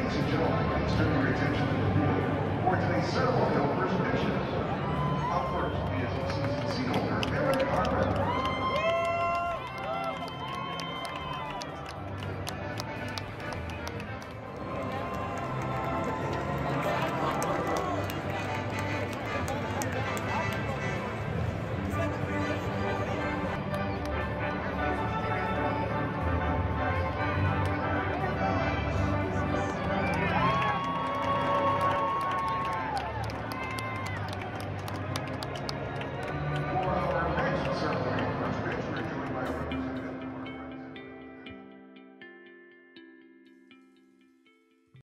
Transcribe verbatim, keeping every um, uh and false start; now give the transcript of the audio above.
Ladies and gentlemen, please turn your attention to the board for today's ceremonial first pitches. Up first is season seat owner Harrmann.